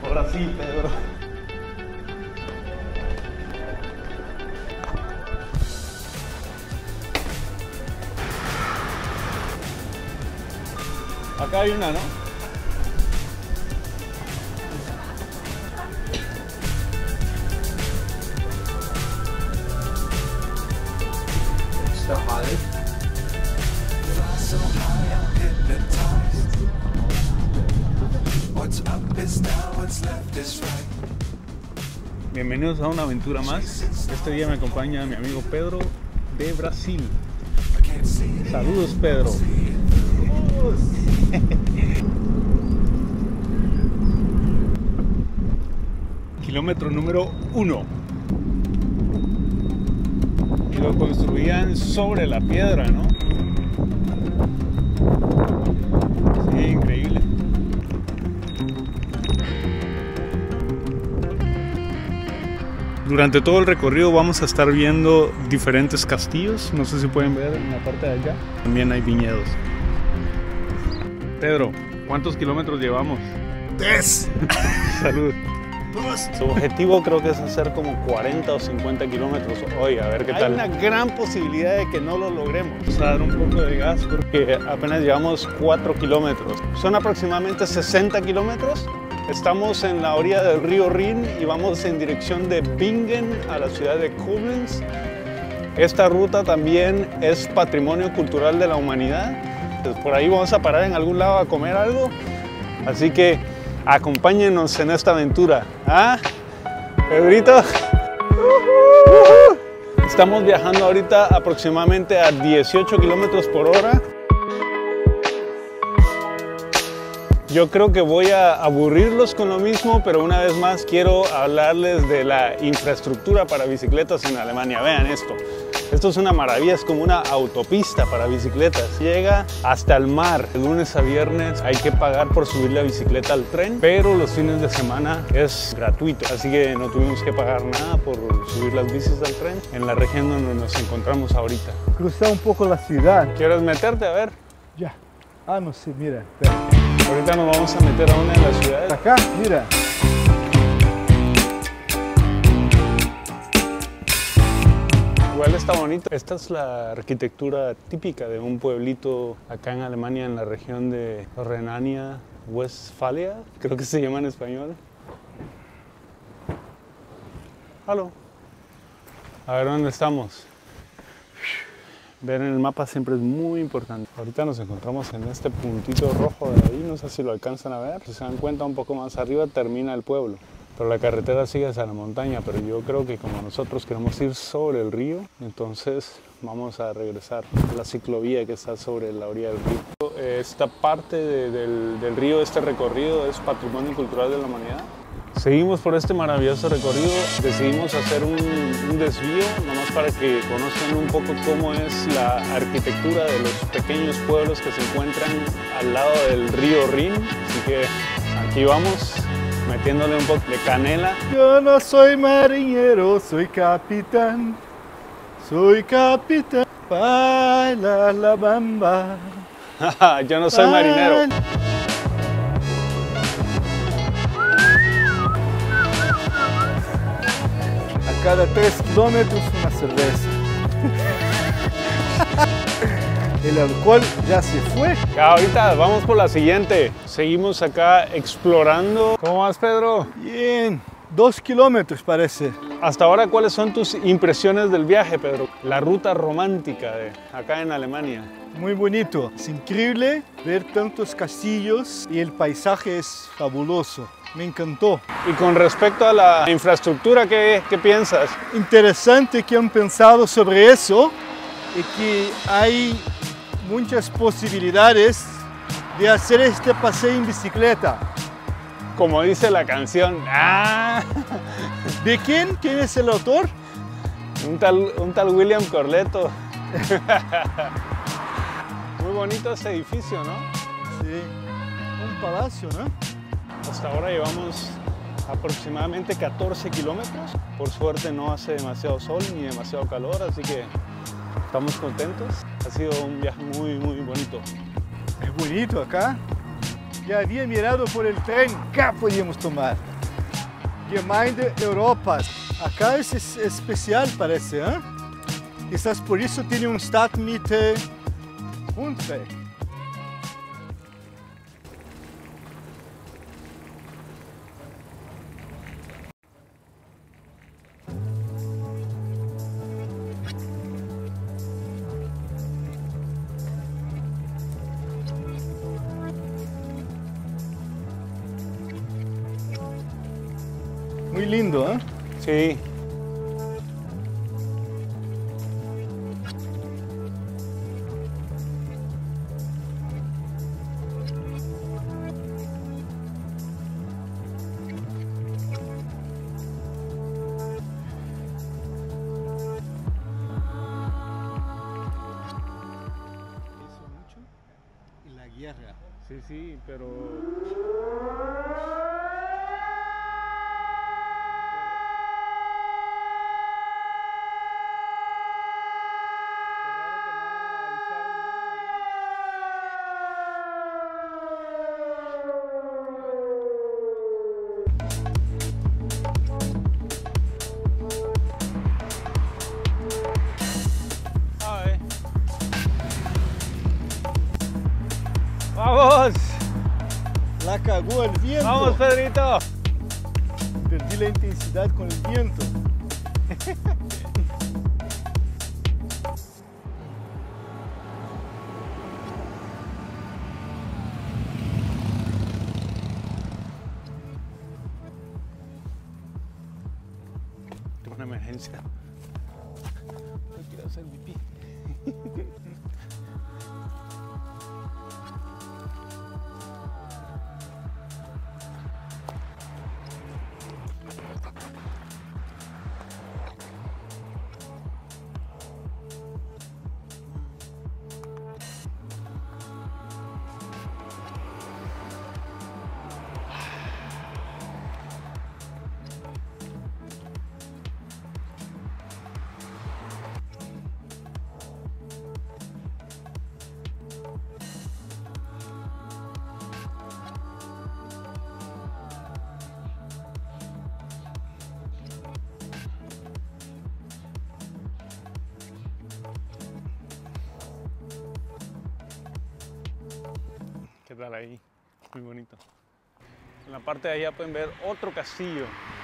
Ahora sí, Pedro. Acá hay una, ¿no? Está padre. Bienvenidos a una aventura más. Este día me acompaña mi amigo Pedro de Brasil. Saludos, Pedro. Kilómetro número 1. Y lo construían sobre la piedra, ¿no? Sí, increíble. Durante todo el recorrido vamos a estar viendo diferentes castillos. No sé si pueden ver en la parte de allá. También hay viñedos. Pedro, ¿cuántos kilómetros llevamos? 3. Salud. Su objetivo creo que es hacer como 40 o 50 kilómetros hoy, a ver qué tal. Hay una gran posibilidad de que no lo logremos. Vamos a dar un poco de gas porque apenas llevamos 4 kilómetros. Son aproximadamente 60 kilómetros. Estamos en la orilla del río Rin y vamos en dirección de Bingen a la ciudad de Koblenz. Esta ruta también es patrimonio cultural de la humanidad. Entonces, por ahí vamos a parar en algún lado a comer algo. Así que acompáñenos en esta aventura. ¿Ah? Pedrito. Estamos viajando ahorita aproximadamente a 18 kilómetros por hora. Yo creo que voy a aburrirlos con lo mismo, pero una vez más quiero hablarles de la infraestructura para bicicletas en Alemania. Vean esto. Esto es una maravilla, es como una autopista para bicicletas. Llega hasta el mar. De lunes a viernes hay que pagar por subir la bicicleta al tren, pero los fines de semana es gratuito. Así que no tuvimos que pagar nada por subir las bicis al tren en la región donde nos encontramos ahorita. Cruzar un poco la ciudad. ¿Quieres meterte? A ver. Ya. Ah, no sé, mira. Espera. Ahorita nos vamos a meter a una de las ciudades. Acá, mira. Igual está bonito. Esta es la arquitectura típica de un pueblito acá en Alemania, en la región de Renania-Westfalia, creo que se llama en español. Aló. A ver dónde estamos. Ver en el mapa siempre es muy importante. Ahorita nos encontramos en este puntito rojo de ahí, no sé si lo alcanzan a ver. Si se dan cuenta, un poco más arriba termina el pueblo. Pero la carretera sigue hacia la montaña, pero yo creo que como nosotros queremos ir sobre el río, entonces vamos a regresar a la ciclovía que está sobre la orilla del río. Esta parte del río, este recorrido es patrimonio cultural de la humanidad. Seguimos por este maravilloso recorrido, decidimos hacer un desvío, nomás para que conozcan un poco cómo es la arquitectura de los pequeños pueblos que se encuentran al lado del río Rin. Así que aquí vamos, metiéndole un poco de canela. Yo no soy marinero, soy capitán. Soy capitán. Baila la bamba. Yo no soy marinero. A cada 3 kilómetros una cerveza. El alcohol ya se fue. Ahorita vamos por la siguiente. Seguimos acá explorando. ¿Cómo vas, Pedro? Bien, 2 kilómetros parece. Hasta ahora, ¿cuáles son tus impresiones del viaje, Pedro? La ruta romántica de acá en Alemania. Muy bonito. Es increíble ver tantos castillos y el paisaje es fabuloso. Me encantó. Y con respecto a la infraestructura, ¿qué piensas? Interesante que han pensado sobre eso y que hay muchas posibilidades de hacer este paseo en bicicleta. Como dice la canción. ¡Ah! ¿De quién? ¿Quién es el autor? Un tal William Corleto. Muy bonito este edificio, ¿no? Sí, un palacio, ¿no? Hasta ahora llevamos aproximadamente 14 kilómetros. Por suerte no hace demasiado sol ni demasiado calor, así que estamos contentos. Ha sido un viaje muy bonito. Es bonito acá. Ya había mirado por el tren, acá podíamos tomar. Gemeinde Europa. Acá es especial, parece, ¿eh? Quizás por eso tiene un Stadtmitte Rundweg. Muy lindo, ¿eh? Sí. Y la guerra. Sí, sí, pero... Qué raro que no avisaron nada, ¿no? Ay. ¡Vamos! La cagó el viento. ¡Vamos, Pedrito! Perdí la intensidad con el viento. Tengo una emergencia. No quiero hacer pipí. ¿Qué tal ahí? Muy bonito. En la parte de allá pueden ver otro castillo.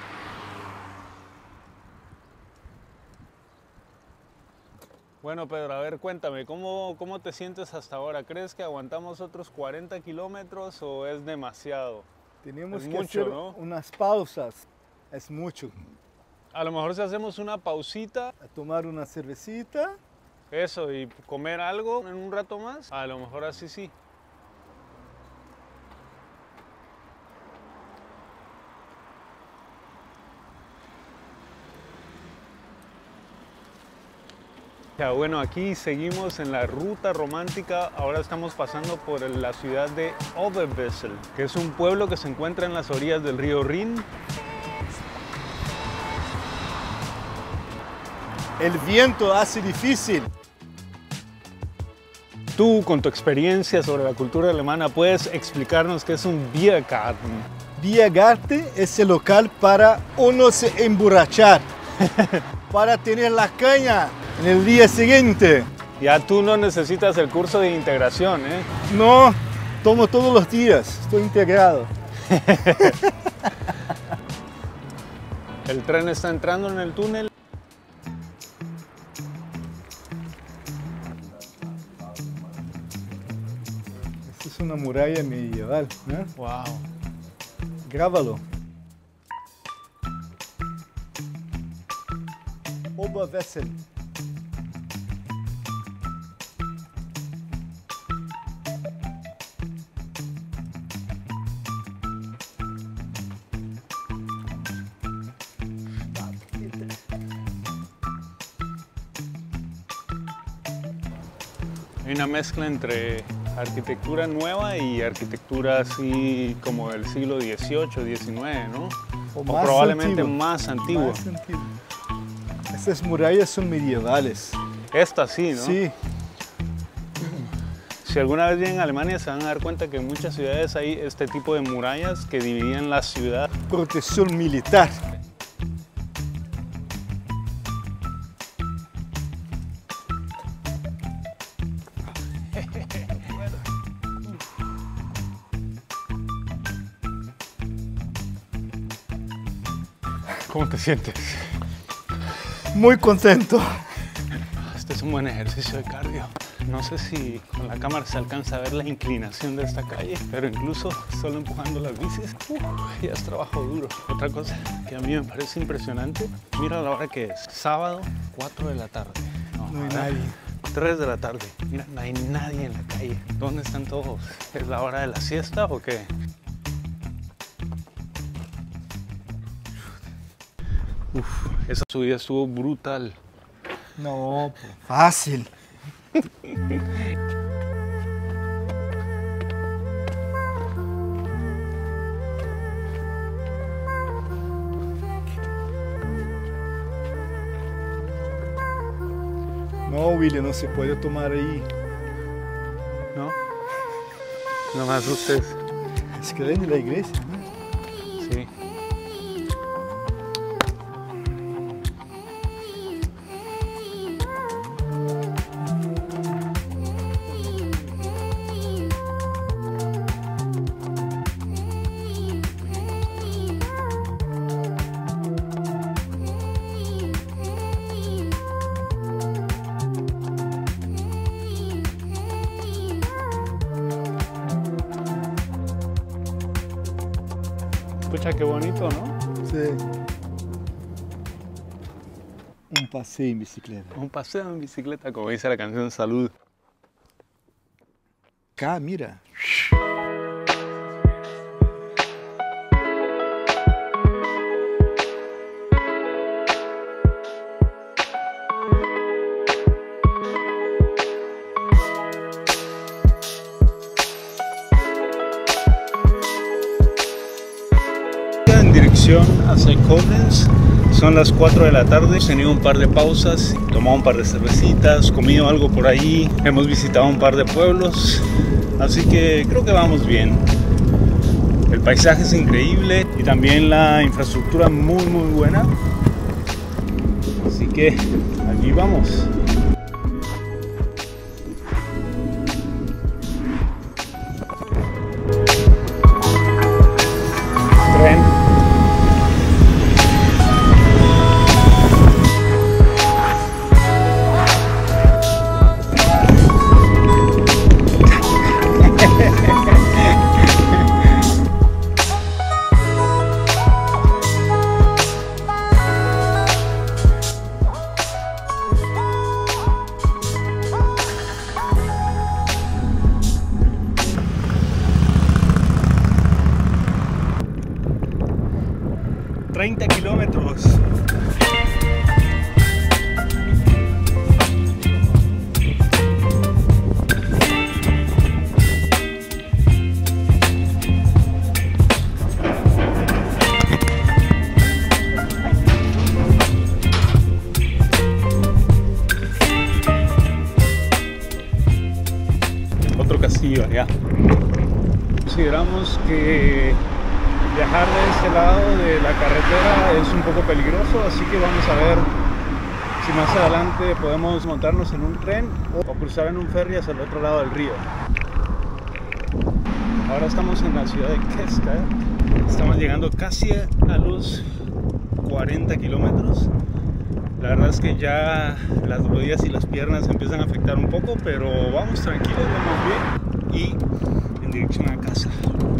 Bueno, Pedro, a ver, cuéntame, ¿cómo te sientes hasta ahora? ¿Crees que aguantamos otros 40 kilómetros o es demasiado? Tenemos Es que mucho, hacer ¿no? unas pausas. Es mucho. A lo mejor si hacemos una pausita, A tomar una cervecita. eso, y comer algo en un rato más, a lo mejor así sí. Ya, bueno, aquí seguimos en la ruta romántica. Ahora estamos pasando por la ciudad de Oberwesel, que es un pueblo que se encuentra en las orillas del río Rin. El viento hace difícil. Tú, con tu experiencia sobre la cultura alemana, ¿puedes explicarnos qué es un Biergarten? Biergarten es el local para uno se emborrachar, para tener la caña en el día siguiente. Ya tú no necesitas el curso de integración, ¿eh? No, tomo todos los días, estoy integrado. El tren está entrando en el túnel. Esta es una muralla medieval, ¿eh? Wow. Grábalo. Oberwesel. Hay una mezcla entre arquitectura nueva y arquitectura así como del siglo XVIII, XIX, ¿no? O más probablemente antiguo. más antiguo. Más antiguo. Estas murallas son medievales. Esta sí, ¿no? Sí, Si alguna vez vienen a Alemania se van a dar cuenta que en muchas ciudades hay este tipo de murallas que dividían la ciudad. Protección militar. ¿Cómo te sientes? Muy contento. Este es un buen ejercicio de cardio. No sé si con la cámara se alcanza a ver la inclinación de esta calle, pero incluso solo empujando las bicis, ya es trabajo duro. Otra cosa que a mí me parece impresionante, mira la hora que es, sábado, 4 de la tarde. No hay nadie. 3 de la tarde, mira, no hay nadie en la calle. ¿Dónde están todos? ¿Es la hora de la siesta o qué? Uf, esa subida estuvo brutal. No, fácil. No, William, no se puede tomar ahí. ¿No? No me asustes. Es que es la iglesia, ¿no? Sí. Escucha qué bonito, ¿no? Sí. Un paseo en bicicleta. Un paseo en bicicleta, como dice la canción Salud. Acá, mira. En dirección hacia Koblenz, son las 4 de la tarde, he tenido un par de pausas, tomado un par de cervecitas, comido algo por ahí, hemos visitado un par de pueblos, así que creo que vamos bien. El paisaje es increíble y también la infraestructura muy buena, así que aquí vamos. Tren. kilómetros. Otro castillo allá. Consideramos que viajar de este lado de la carretera es un poco peligroso, así que vamos a ver si más adelante podemos montarnos en un tren o cruzar en un ferry hacia el otro lado del río. Ahora estamos en la ciudad de Keska, estamos llegando casi a los 40 kilómetros. La verdad es que ya las rodillas y las piernas empiezan a afectar un poco, pero vamos tranquilos, vamos bien y en dirección a casa.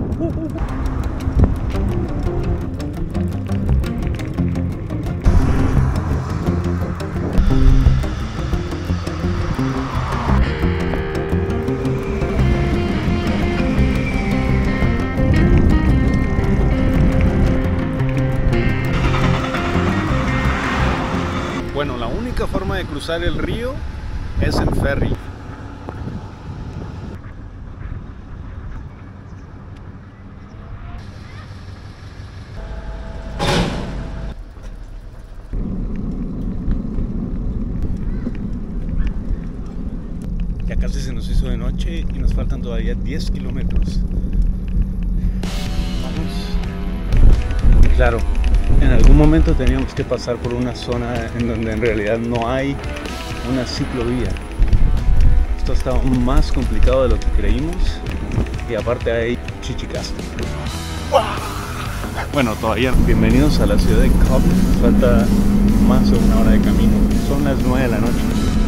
Bueno, la única forma de cruzar el río es en ferry. Ya Casi se nos hizo de noche y nos faltan todavía 10 kilómetros. Vamos. Claro, en algún momento teníamos que pasar por una zona en donde en realidad no hay una ciclovía. Esto está aún más complicado de lo que creímos y aparte hay chichicas. Bueno, todavía bienvenidos a la ciudad de Cobb. Nos falta más de una hora de camino. Son las 9 de la noche.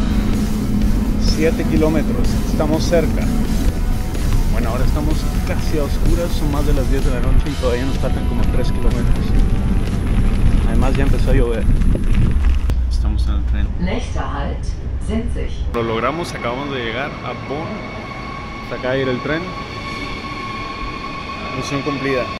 7 kilómetros, estamos cerca. Bueno, ahora estamos casi a oscuras, son más de las 10 de la noche y todavía nos faltan como 3 kilómetros. Además ya empezó a llover. Estamos en el tren. Nächster Halt, Sinzig. Lo logramos, acabamos de llegar a Bonn. Hasta acá ir el tren. Misión cumplida.